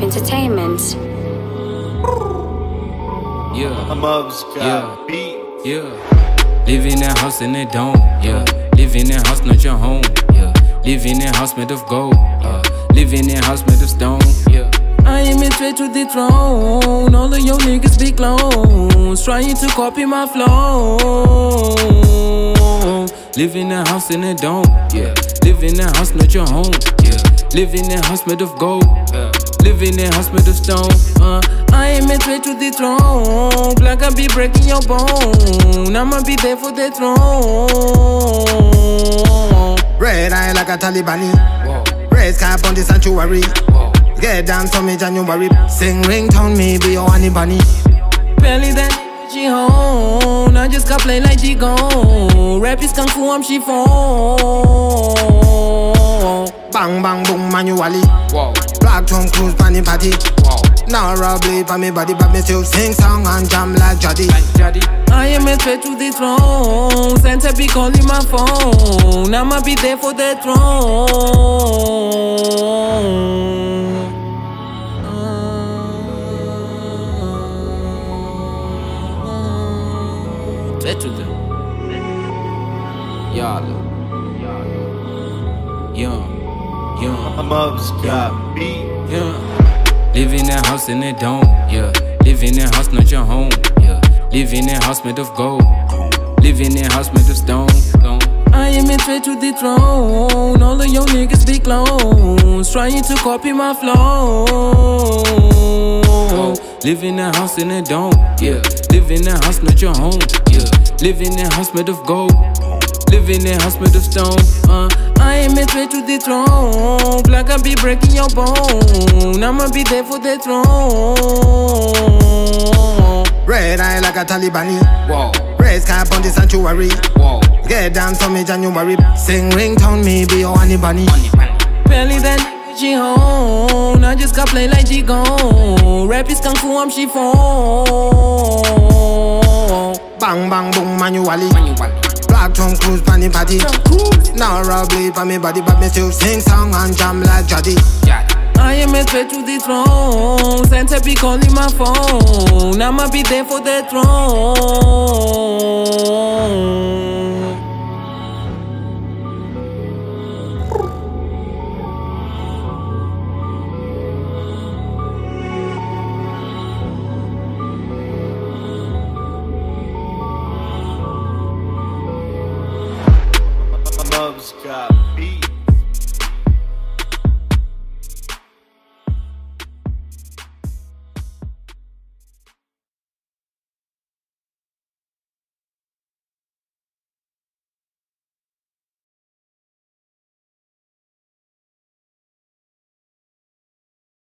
Entertainment. Yeah, Yeah, yeah. Live in that house in that dome. Yeah, live in that house, not your home. Yeah, live in that house made of gold. Live in that house made of stone. Yeah. I am in straight to the throne. All of your niggas be clones, trying to copy my flow. Live in that house in that dome. Yeah, live in that house, not your home. Yeah, live in that house made of gold. Live in that house made of stone. I am in straight to the throne. Black I be breaking your bone. I'ma be there for the throne. red eye like a Talibani. Red sky on the sanctuary. Get down to me January. Sing ringtone me be your honey bunny. Barely that she home. I just got play like she gone. Rap is kung fu, I'm chiffon. Bang bang boom manually. Black Tom Cruise panny party. Now robbery for me body, but me still sing song and jam like Jaddy. I am a threat to the throne. Santa be calling my phone. I'ma be there for the throne. Threat to them. Y'all. Young. Yeah. Live in that house in that dome. Yeah. Live in that house, not your home. Yeah. Live in that house made of gold. Live in that house made of stone. I am in straight to the throne. All of your niggas be clones, trying to copy my flow. Live in that house in that dome. Yeah. Live in that house, not your home. Yeah. Live in that house made of gold. Live in that house made of stone. I am in straight to the throne. Black I be breaking your bone. I'ma be there for the throne. Red eye like a Talibani. Red sky on the sanctuary. Get down to me January. Sing ringtone me be your honey bunny. Barely that she home. I just got play like she gone. Rap is kung fu, I'm chiffon. Bang bang boom manually. Black Tom Cruise panny party. Now robbery for me body, but me still sing song and jam like Jaddy. I am a threat to the throne. Santa be calling my phone. I'ma be there for the throne. Got beat.